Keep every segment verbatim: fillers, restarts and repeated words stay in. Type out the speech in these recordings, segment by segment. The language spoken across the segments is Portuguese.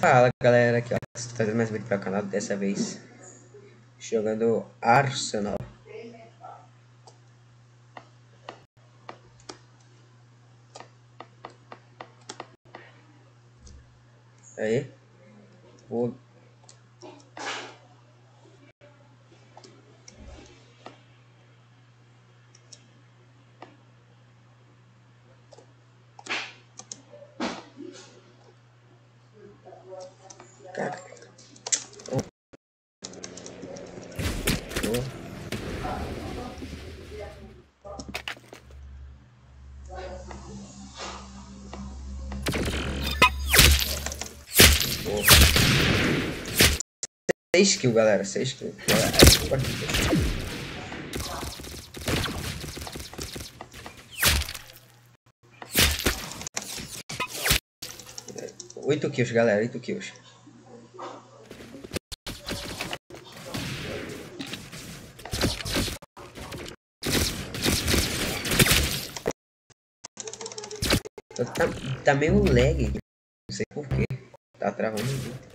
Fala galera, aqui ó, estou trazendo mais vídeo para o canal, dessa vez jogando Arsenal. Aí, vou... Cara, oh. Oh. Oh. seis kills, galera, seis kills. oito kills, galera, oito kills. Tá, tá meio lag, não sei porquê, tá travando muito.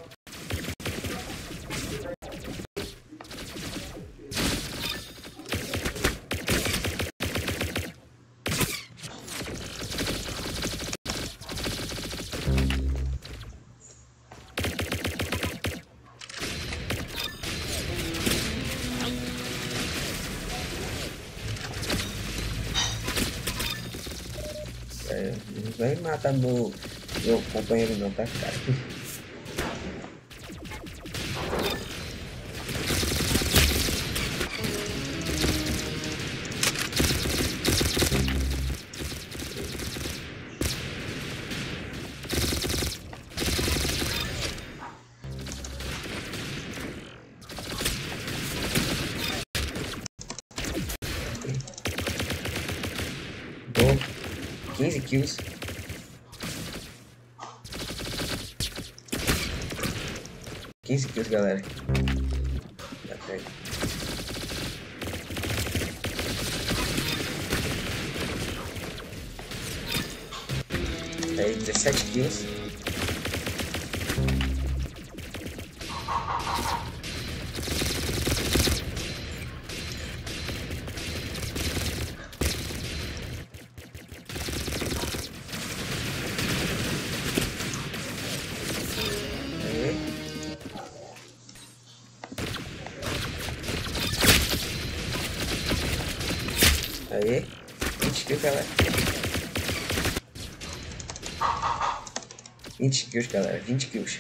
É, não vai matar meu, meu companheiro não, tá, cara? Bom, quinze kills. quinze kills, galera. Okay. Aí, dezessete kills. Aí, vinte kills, galera. vinte kills, galera. vinte kills.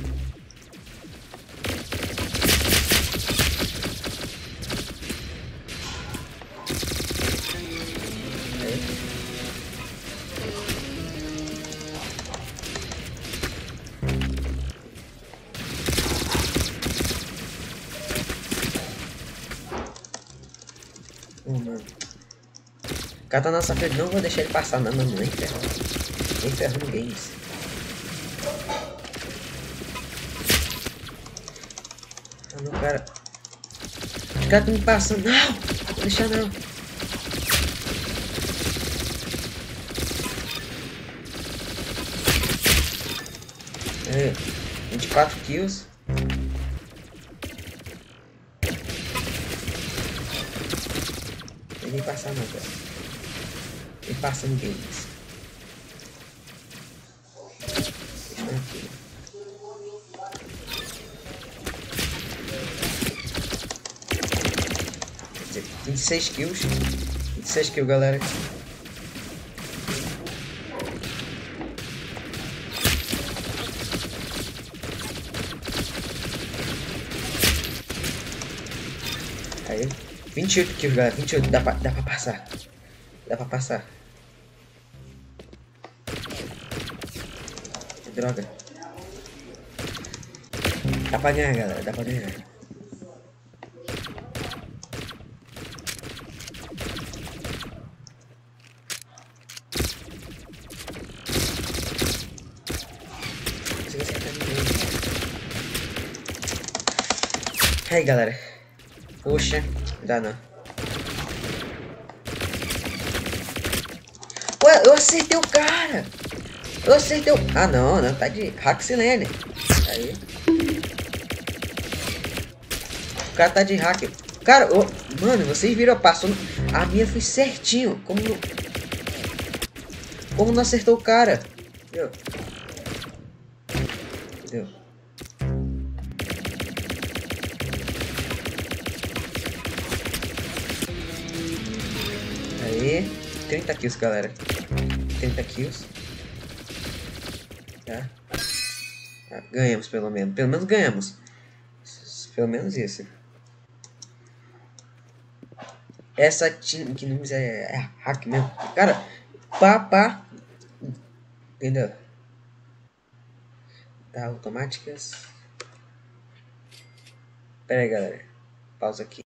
Aí. Oh, mano. O cara tá na nossa frente, não vou deixar ele passar, não, mano, nem ferrando. Nem ferrando games. Ah, não, cara. Os caras estão me passando, não! Não vou deixar não. É, vinte e quatro kills. Nem passar não, cara. Nem passando games. Deixa eu aqui. vinte e seis kills. vinte e seis kills, galera. Aí. vinte e oito kills, galera. vinte e oito. Dá pra, dá pra passar. Dá pra passar. Que droga. Dá pra ganhar, galera. Dá pra ganhar. Aí, galera. Poxa, dá não. Ué, eu acertei o cara. Eu acertei o... Ah, não, não, tá de Haxilene. Aí. O cara tá de hacker. Cara, oh, mano, vocês viram, passou... A minha foi certinho. Como não... Como não acertou o cara? Deu. Deu. Aí. trinta kills, galera. trinta kills. Tá. Ah, ganhamos, pelo menos. Pelo menos ganhamos. Pelo menos isso. Essa Team Kingdoms é, é hack mesmo. Cara, pá, pá. Entendeu? Tá, automáticas. Pera aí, galera. Pausa aqui.